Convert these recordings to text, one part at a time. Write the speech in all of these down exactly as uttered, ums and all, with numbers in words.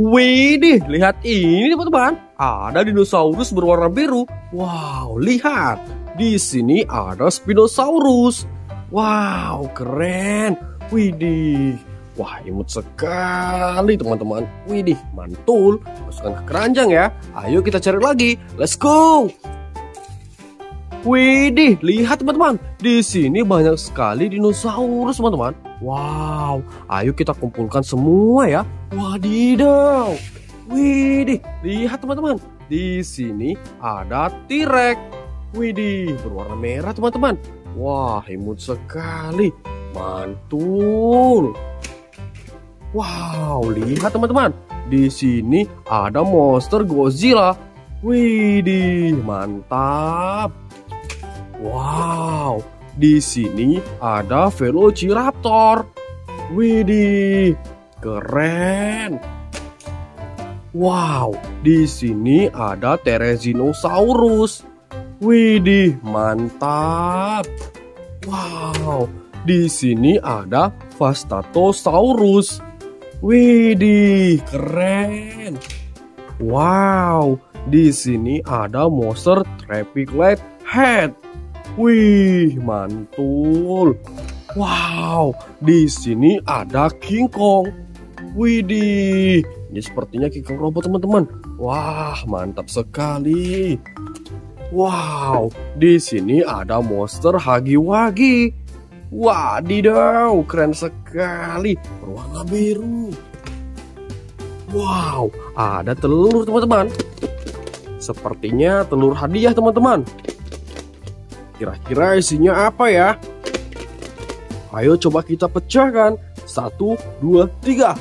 Widih, lihat ini teman-teman. Ada dinosaurus berwarna biru. Wow, lihat. Di sini ada Spinosaurus. Wow, keren. Widih. Wah, imut sekali teman-teman. Widih, mantul. Masukkan ke keranjang ya. Ayo kita cari lagi. Let's go. Widih, lihat teman-teman. Di sini banyak sekali dinosaurus teman-teman. Wow, ayo kita kumpulkan semua ya. Wadidaw. Widih, lihat teman-teman. Di sini ada T-Rex. Widih, berwarna merah teman-teman. Wah, imut sekali. Mantul. Wow, lihat teman-teman. Di sini ada monster Godzilla. Widih, mantap. Wow, di sini ada Velociraptor. Widih, keren. Wow, di sini ada Therizinosaurus. Widih, mantap. Wow, di sini ada Vastatosaurus. Widih, keren. Wow, di sini ada monster Triplicate Head. Wih, mantul. Wow, di sini ada King Kong. Widih, ini sepertinya King Kong robot teman-teman. Wah, mantap sekali. Wow, di sini ada monster Hagi-Wagi. Wadidaw, keren sekali. Berwarna biru. Wow, ada telur teman-teman. Sepertinya telur hadiah teman-teman. Kira-kira isinya apa ya? Ayo coba kita pecahkan. Satu, dua, tiga.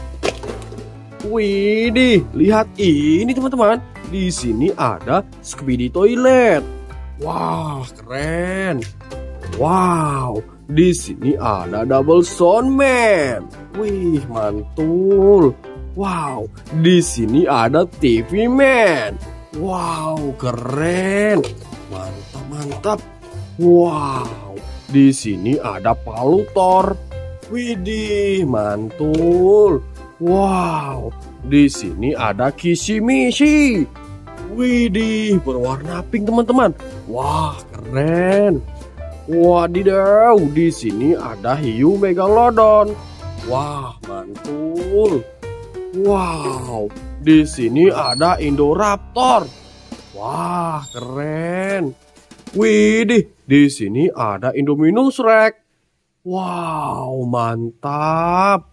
Widih, lihat ini teman-teman. Di sini ada Skibidi Toilet. Wah, keren. Wow, di sini ada Double Soundman. Wih, mantul. Wow, di sini ada T V Man. Wow, keren. Mantap, mantap. Wow, di sini ada Palutor. Widih, mantul. Wow, di sini ada Kissimishi. Widih, berwarna pink teman-teman. Wah, keren. Wadidaw, di sini ada hiu megalodon. Wah, mantul. Wow, di sini ada Indoraptor. Wah, keren. Widih, di sini ada Indominus Rex. Wow, mantap.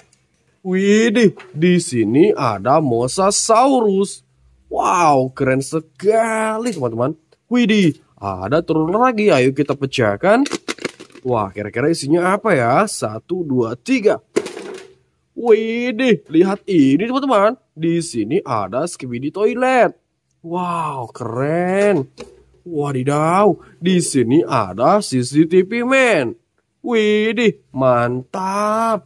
Widih, di sini ada Mosasaurus. Wow, keren sekali teman-teman. Widih, ada telur lagi. Ayo kita pecahkan. Wah, kira-kira isinya apa ya? Satu, dua, tiga. Widih, lihat ini teman-teman. Di sini ada Skibidi Toilet. Wow, keren. Wadidaw, di sini ada C C T V Man. Widih, mantap.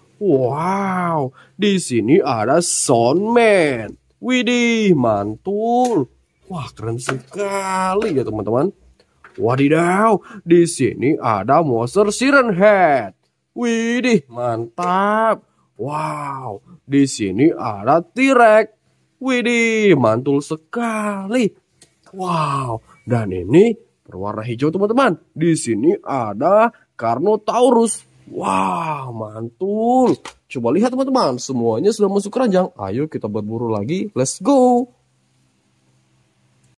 Wow, di sini ada Soundman. Widih, mantul. Wah, keren sekali ya teman-teman. Wadidaw, di sini ada monster Siren Head. Widih, mantap. Wow, di sini ada T-Rex. Widih, mantul sekali. Wow, dan ini berwarna hijau teman-teman. Di sini ada Carnotaurus. Wow, mantul. Coba lihat teman-teman, semuanya sudah masuk keranjang. Ayo kita berburu lagi. Let's go.